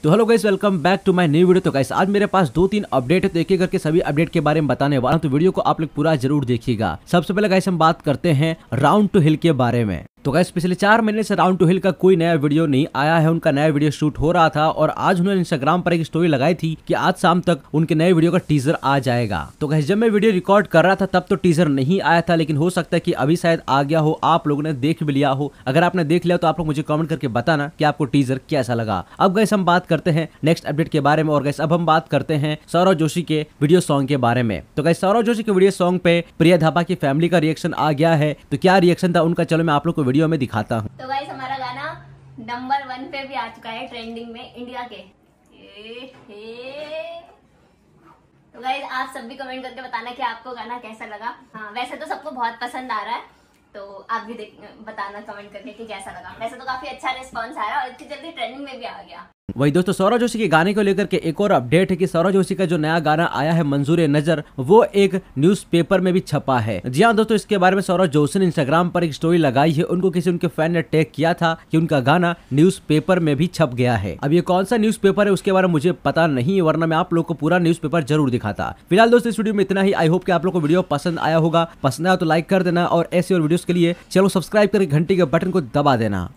तो hello guys, welcome back to my new video. तो guys आज मेरे पास 2-3 अपडेट है, तो एक एक करके सभी अपडेट के बारे में बताने वाला हूं, तो वीडियो को आप लोग पूरा जरूर देखिएगा। सबसे पहले गाइस हम बात करते हैं राउंड टू हिल के बारे में। तो गाइस पिछले 4 महीने से राउंड टू हिल का कोई नया वीडियो नहीं आया है। उनका नया वीडियो शूट हो रहा था और आज उन्होंने इंस्टाग्राम पर एक स्टोरी लगाई थी कि आज शाम तक उनके नए वीडियो का टीजर आ जाएगा। तो गाइस जब मैं वीडियो रिकॉर्ड कर रहा था तब तो टीजर नहीं आया था, लेकिन हो सकता है कि अभी शायद आ गया हो, आप लोगों ने देख भी लिया हो। अगर आपने देख लिया तो आप लोग मुझे कमेंट करके बताना कि आपको टीजर कैसा लगा। अब गाइस हम बात करते हैं नेक्स्ट अपडेट के बारे में। और गाइस अब हम बात करते हैं सौरव जोशी के वीडियो सॉन्ग के बारे में। तो गाइस सौरव जोशी के वीडियो सॉन्ग पे प्रिया धापा की फैमिली का रिएक्शन आ गया है। तो क्या रिएक्शन था उनका, चलो मैं आप लोग को वीडियो में दिखाता हूँ। तो गाइस हमारा गाना नंबर 1 पे भी आ चुका है ट्रेंडिंग में इंडिया के। तो गाइस आप सब भी कमेंट करके बताना कि आपको गाना कैसा लगा। हाँ वैसे तो सबको बहुत पसंद आ रहा है, तो आप भी बताना कमेंट करके कि कैसा लगा। वैसे तो काफी अच्छा रिस्पांस आ रहा है और इतनी जल्दी ट्रेंडिंग में भी आ गया। वही दोस्तों सौरव जोशी के गाने को लेकर के एक और अपडेट है कि सौरव जोशी का जो नया गाना आया है मंजूर नजर, वो एक न्यूज़पेपर में भी छपा है। जी हाँ दोस्तों, इसके बारे में सौरव जोशी ने इंस्टाग्राम पर एक स्टोरी लगाई है। उनको किसी उनके फैन ने टैग किया था कि उनका गाना न्यूज़पेपर में भी छप गया है। अब ये कौन सा न्यूज़पेपर है उसके बारे में मुझे पता नहीं है, वरना मैं आप लोग को पूरा न्यूज़पेपर जरूर दिखाता। फिलहाल दोस्तों इस वीडियो में इतना ही। आई होप कि आप लोग को वीडियो पसंद आया होगा। पसंद आया तो लाइक कर देना और ऐसे और वीडियोस के लिए चैनल सब्सक्राइब करके घंटी के बटन को दबा देना।